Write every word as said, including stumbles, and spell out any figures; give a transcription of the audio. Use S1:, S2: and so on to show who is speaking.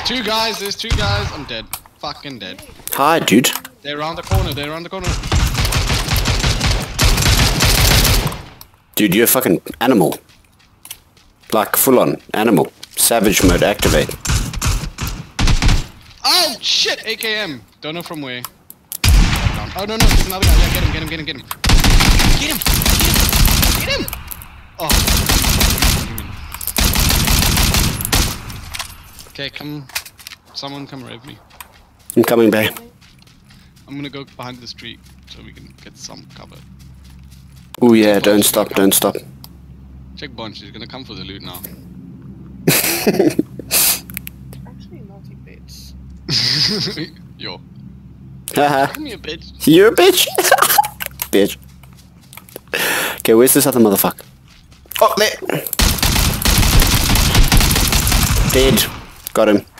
S1: There's two guys, there's two guys. I'm dead. Fucking dead.
S2: Hi, dude.
S1: They're around the corner, they're around the corner.
S2: Dude, you're a fucking animal. Like, full-on animal. Savage mode activate.
S1: Oh, shit! A K M. Don't know from where. Oh, no, no, there's another guy. Yeah, get him, get him, get him, get him. Get him! Get him! Get him! Oh. Okay, come. Someone come rev me.
S2: I'm coming back.
S1: I'm gonna go behind this tree so we can get some cover.
S2: Oh yeah, don't stop, don't stop.
S1: Check Bunch, he's gonna come for the loot now.
S3: Actually, naughty bitch.
S1: Yo.
S2: Haha.
S1: Come here, bitch.
S2: You're a bitch. Bitch. Okay, where's this other motherfucker? Oh, there. Dead. Got him.